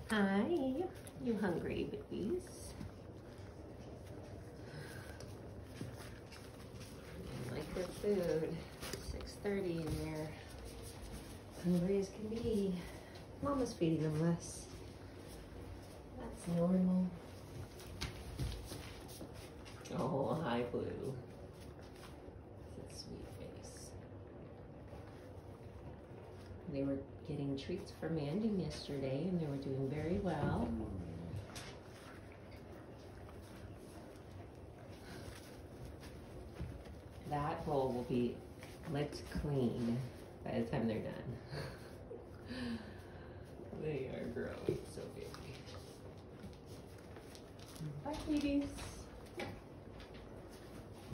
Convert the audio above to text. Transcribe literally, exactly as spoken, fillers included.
Hi, you hungry babies? They like their food. six thirty and they're hungry as can be. Mama's feeding them less. That's normal. Oh, hi, Blue. That's a sweet face. They were getting treats for Mandy yesterday and they were doing very well. That bowl will be licked clean by the time they're done. They are growing so big. Bye, babies.